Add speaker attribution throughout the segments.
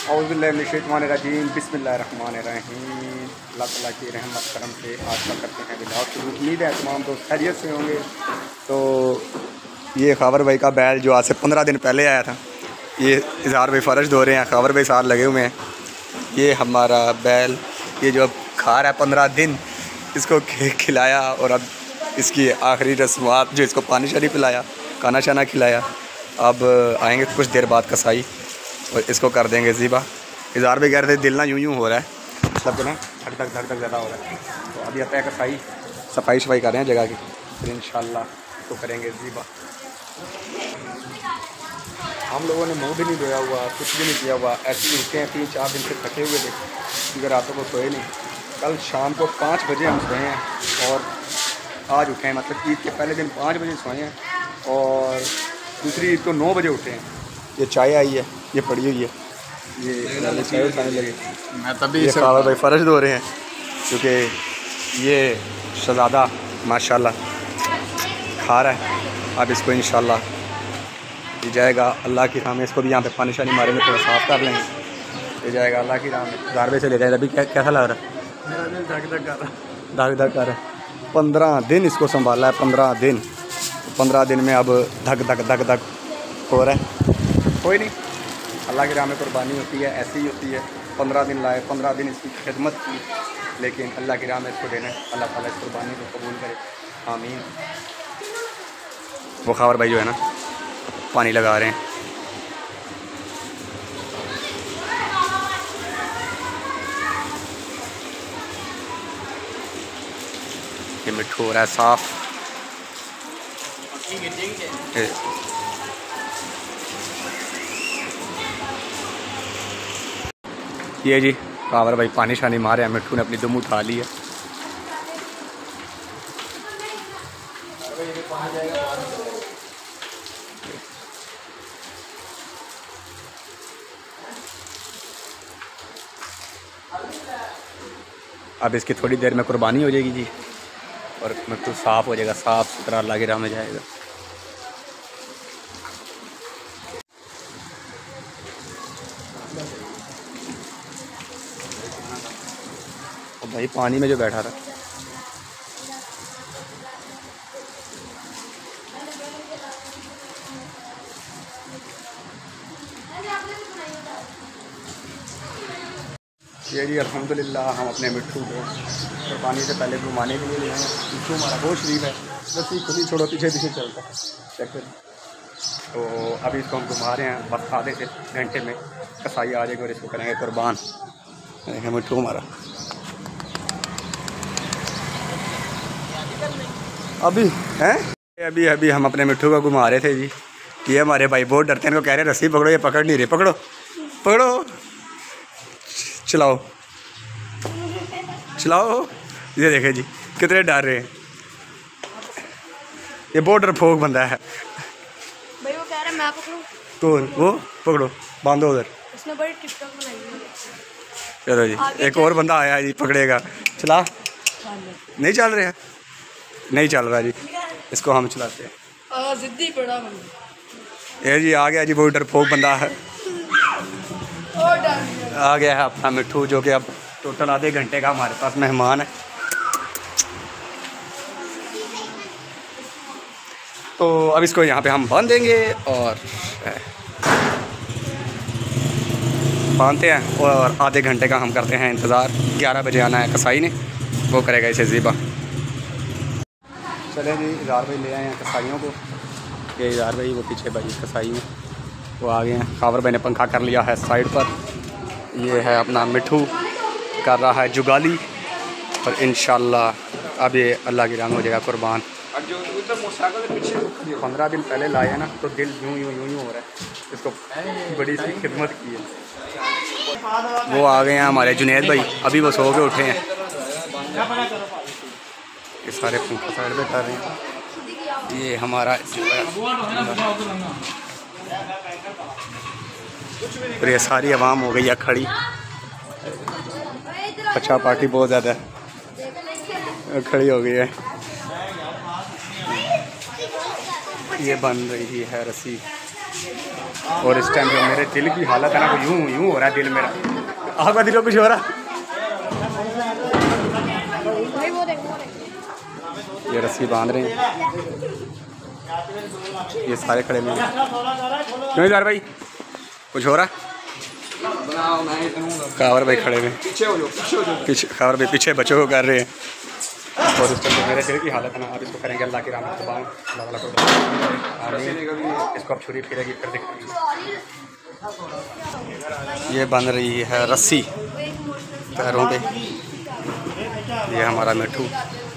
Speaker 1: औज़ुबिल्लाहिमिनश्शैतानिर्रजीम बिस्मिल्लाहिर्रहमानिर्रहीम। अल्लाह ताला की रहमत करम से आज का करते हैं व्लॉग शुरू। उम्मीद है तमाम दोस्त खैरियत से होंगे। तो ये खबर भाई का बैल जो आज से 15 दिन पहले आया था, ये इज़हार भाई फ़र्श धो रहे हैं, खबर भाई साथ लगे हुए हैं। ये हमारा बैल ये जो अब खा रहा है 15 दिन, इसको खिलाया और अब इसकी आखिरी रस्मात जो इसको पानी शानी पिलाया, खाना शाना खिलाया। अब आएंगे कुछ देर बाद कसाई और इसको कर देंगे ज़िबा। इज़हार भी कह रहे थे दिल ना यूं यूं हो रहा है, मतलब ना धक धक ज़्यादा हो रहा है। तो अभी आता है कसाई, सफाई शफाई कर रहे हैं जगह की, फिर इंशाल्लाह तो करेंगे ज़िबा। हम लोगों ने मुँह भी नहीं धोया हुआ, कुछ भी नहीं किया हुआ, ऐसे ही उठे हैं। 3-4 दिन से थके हुए थे क्योंकि रातों को सोए नहीं। कल शाम को 5 बजे हम सोए हैं और आज उठे हैं, मतलब ईद के पहले दिन 5 बजे सोए हैं और दूसरी ईद को 9 बजे उठे हैं। ये चाय आई है, ये पड़ी हुई है, ये चाय उठाने लगे। मैं तभी ये खबर भाई फ़र्श धो रहे हैं क्योंकि ये शहज़ादा माशाल्लाह खा रहा है। अब इसको इंशाल्लाह ये जाएगा अल्लाह की राह में। इसको भी यहाँ पे पानी शानी मारेंगे, थोड़ा साफ़ कर लेंगे, ये जाएगा अल्लाह की राह में। ज़ारबे से ले जाएगा। अभी कैसा लग रहा है? मेरा दिल धक धक कर रहा है, धक धक कर रहा है। 15 दिन इसको संभाला है, 15 दिन। 15 दिन में अब धक धक धक धक हो रहा है। कोई नहीं, अल्लाह की राह में कुर्बानी होती है, ऐसी ही होती है। 15 दिन लाए, 15 दिन इसकी खिदमत की, लेकिन अल्लाह की राह में इसको देना है। अल्लाह ताला इस कुर्बानी को कबूल करे, आमीन। वो खबर भाई जो है ना पानी लगा रहे हैं। ये मिट्ठू हो रहा है साफ। ये जी कावर भाई पानी शानी मारे हैं। मिट्ठू ने अपनी दुम उठा ली है। अब इसकी थोड़ी देर में कुर्बानी हो जाएगी जी और मिट्ठू साफ़ हो जाएगा, साफ़ सुथरा अल्लाह की राह में जाएगा। और भाई पानी में जो बैठा था ये जी अल्हम्दुलिल्लाह हम अपने मिट्ठू को कुर्बानी से पहले घुमाने के लिए ले आए हैं। मिट्ठू हमारा बहुत शरीफ है, बस ये खुद ही छोड़ो पीछे पीछे चलता है। तो अभी इसको हम घुमा रहे हैं, बस आधे से घंटे में कसाई आ जाएगी और इसको करेंगे कुर्बान। देखें मिट्ठू हमारा अभी हैं, अभी हम अपने मिट्ठू को घुमा रहे थे जी। ये हमारे भाई बहुत डरते हैं, इनको कह रहे रस्सी पकड़ो, ये पकड़ नहीं रहे। पकड़ो पकड़ो, चलाओ चलाओ। ये देखे जी कितने डर रहे हैं। ये बहुत डरपोक बंदा है
Speaker 2: भाई। वो कह रहा है मैं पकड़ूं,
Speaker 1: तो वो पकड़ो, बांधो उधर।
Speaker 2: उसने बड़ी टिकटॉक बनाई है।
Speaker 1: चलो जी एक और बंदा आया जी, पकड़ेगा। चला नहीं चल रहे हैं, नहीं चल रहा जी, इसको हम चलाते हैं।
Speaker 2: जिद्दी बड़ा
Speaker 1: ये जी आ गया जी, बहुत डरपोक बंदा है। आ गया है अपना मिट्ठू, जो कि अब टोटल आधे घंटे का हमारे पास मेहमान है। तो अब इसको यहाँ पे हम बांध देंगे और बांधते हैं और आधे घंटे का हम करते हैं इंतज़ार। 11 बजे आना है कसाई ने, वो करेगा इसे ज़िबा। चलें जी, इज़हार भाई ले आए हैं कसाइयों को। ये इज़हार भाई, वो पीछे भाई कसाई में वो आ गए हैं। खावर भाई ने पंखा कर लिया है साइड पर। ये है अपना मिट्ठू कर रहा है जुगाली और इंशाल्लाह अब ये अल्लाह की राह में हो जाएगा कुर्बान। अब जो उधर मोटरसाइकिल के पीछे 15 दिन पहले लाए हैं ना, तो दिल यूं यूं यूं यूं हो रहा है। इसको बड़ी सी खिदमत की है। वो आ गए हैं हमारे जुनैद भाई, अभी वो सो के उठे हैं। ये सारे पंखा साइड पे कर रहे हैं। ये हमारा और ये सारी आवाम हो गई है खड़ी। अच्छा पार्टी बहुत ज़्यादा खड़ी हो गई है। ये बन रही है रस्सी। और इस टाइम जो मेरे दिल की हालत है ना वो यूं यूं हो रहा है दिल मेरा। आपका दिल कुछ हो रहा? ये रस्सी बांध रहे हैं, ये सारे खड़े में। क्यों यार भाई कुछ हो रहा? कावर भाई खड़े में, पीछे कावर भाई पीछे बच्चों को कर रहे हैं। और इस टाइम मेरे दिल की हालत है ना, अब इसको करेंगे अल्लाह की रहमत से बांध, अल्लाह ताला को इसको अब छुरी फिरेगी फिर दिखाएंगे। ये बन रही है रस्सी पैरों पे। ये हमारा मिट्ठू,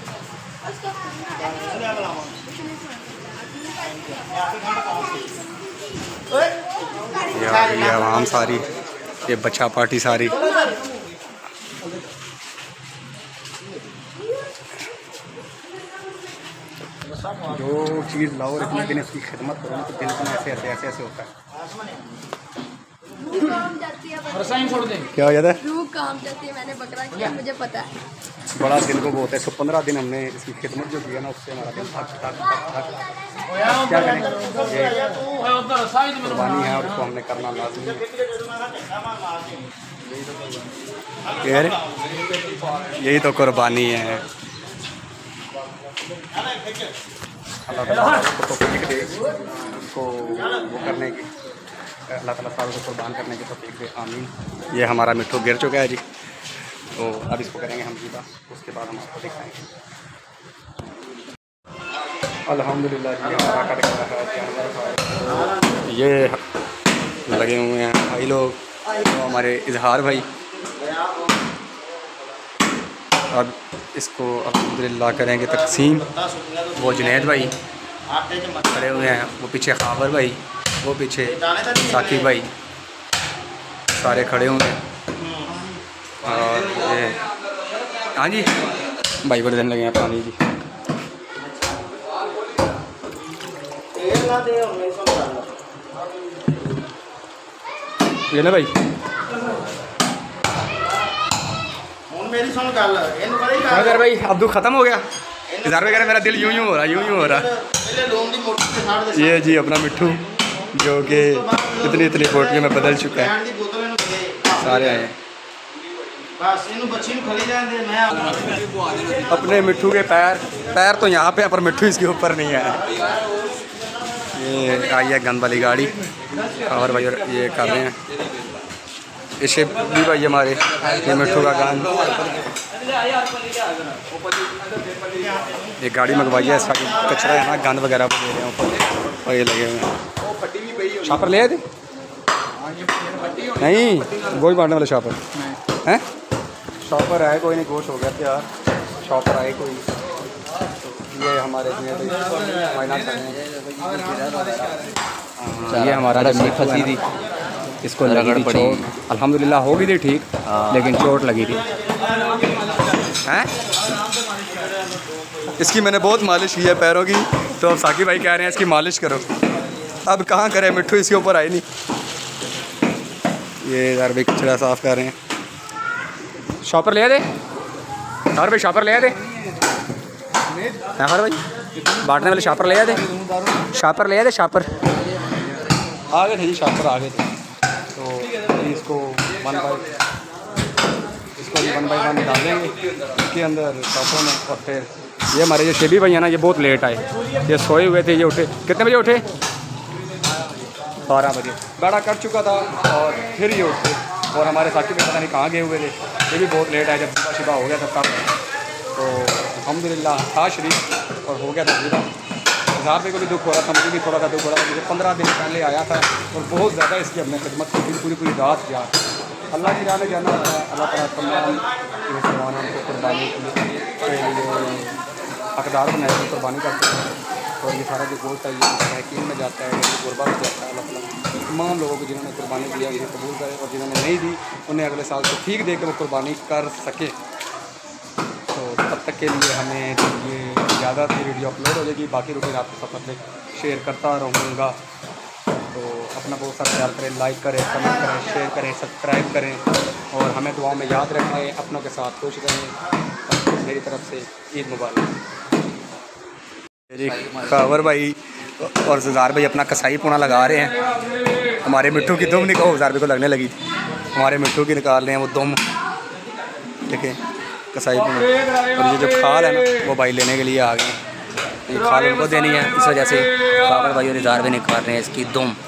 Speaker 1: ये आवाम सारी, ये बच्चा पार्टी सारी। जो चीज़ लाओ और इतने दिन इसकी खिदमत करो तो दिल में ऐसे ऐसे ऐसे ऐसे होता है। क्या हो जाता है?
Speaker 2: रूह काम जाती है, मैंने बकरा किया, मुझे पता है।
Speaker 1: बड़ा दिल को बहुत है। 115 दिन हमने इसकी खिदमत जो की है ना, उससे हमारा दिल थक थक थक थक। क्या करें, ये कुर्बानी है और इसको हमने करना लाजमी है। यही तो कुर्बानी है। अल्लाह ताला को तौफीक दे उसको वो करने की, अल्लाह ताला सारों को कुर्बान करने की तौफीक दे, आमीन। ये हमारा मिट्ठू गिर चुका है जी, तो अब इसको करेंगे हम जीता, उसके बाद हम आपको दिखाएंगे। अल्हम्दुलिल्लाह जी हमारा कट गया है जानवर। ये लगे हुए हैं भाई लोग, तो हमारे इजहार भाई। अब इसको अल्हम्दुलिल्लाह करेंगे तकसीम। वो जुनैद भाई खड़े हुए हैं, वो पीछे खाबर भाई, वो पीछे साकिब भाई, सारे खड़े हुए हैं। और ये हाँ जी भाई को देने लगे हैं पानी जी। ये ना भाई अगर भाई अब्दू ख़त्म हो गया इधर वगैरह, मेरा दिल यूं यूं हो रहा, यूं यूं हो रहा। ये जी अपना मिट्ठू जो कि इतनी इतनी पोटलियों में बदल चुका है। सारे आए हैं अपने मिट्ठू के पैर तो यहाँ पे है पर मिट्ठू इसके ऊपर नहीं है। ये आई है गंद वाली गाड़ी और भाई ये कर रहे हैं इसे भी भाई हमारे, ये मिट्ठू का गान। ये गाड़ी मंगवाई है, इसका कचरा है ना गंद वगैरह वो दे रहे हैं ऊपर, और ये लगे हुए हैं। शापर ले आए थे? नहीं गोश्त बांटने वाले शापर हैं? शॉपर आए कोई नहीं, गोश्त हो गया तैयार, शॉपर आए कोई। ये हमारे ये हमारा फंसी थी, इसको लगी थी चोट, अल्हम्दुलिल्लाह हो गई थी ठीक, लेकिन चोट लगी थी। हैं इसकी मैंने बहुत मालिश की है पैरों की, तो अब साकिब भाई कह रहे हैं इसकी मालिश करो। अब कहाँ करें, मिट्ठू इसके ऊपर आई नहीं। ये यार भाई कचरा साफ़ कर रहे हैं। शॉपर ले दे यार भाई, शॉपर ले दे यार भाई, बांटने वाले शॉपर ले दे, शॉपर ले दे, शॉपर आ गए थे जी, शॉपर आ गए थे। तो इसको 1 बाय 1 डालेंगे इसके अंदर शॉपर में। और फिर ये हमारे जो शेबी भाई हैं ना, ये बहुत लेट आए, ये सोए हुए थे। ये उठे कितने बजे उठे? 12 बजे गाड़ा कट चुका था और फिर ये उठे। और हमारे साथी भी पता नहीं कहाँ गए हुए थे, ये भी बहुत लेट आए। जब सुबह हो गया था तब, तो अल्हम्दुलिल्लाह था शरीफ और हो गया था जीरा। इजहार भाई को भी दुख हो रहा था, मुझे भी थोड़ा सा दुख हो रहा था। मुझे 15 दिन पहले आया था और बहुत ज़्यादा इसकी हमने खिदमत की, पूरी रात गया। अल्लाह की राह में जाना होता है। अल्लाह ताला तमाम मुसलमानों को कुर्बानी के लिए हकदार बनाए, कुर्बानी करते हैं। और ये सारा जो गोश्त है ये महकीन में जाता है, गुरबा में जाता है। अल्लाह ताला तमाम लोगों को जिन्होंने कुर्बानी दी है उन्हें कबूल करे, और जिन्होंने नहीं दी उन्हें अगले साल से ठीक दे के वो कुर्बानी कर सके। तो तब तक के लिए हमें ये ज़्यादा सी वीडियो अपलोड हो जाएगी, बाकी रूटीन आपके साथ अपने शेयर करता रहूँगा। तो अपना बहुत सारा ख्याल करें, लाइक करें, कमेंट करें, शेयर करें, सब्सक्राइब करें और हमें दुआ में याद रखें। अपनों के साथ खुश रहें। मेरी तरफ से ईद मुबारक। कावर भाई और ज़ुज़ार भाई अपना कसाई पुना लगा रहे हैं। हमारे मिट्टू की दुम निकाल 1000 रुपये को लगने लगी थी। हमारे मिट्टू की निकाल रहे हैं वो दुम, देखें कसाई को। और ये जो खाल है ना वो भाई लेने के लिए आ गए। ये खाल उनको देनी है, इस वजह से काकर भाई और 1000 रुपये निकाल रहे हैं इसकी दुम।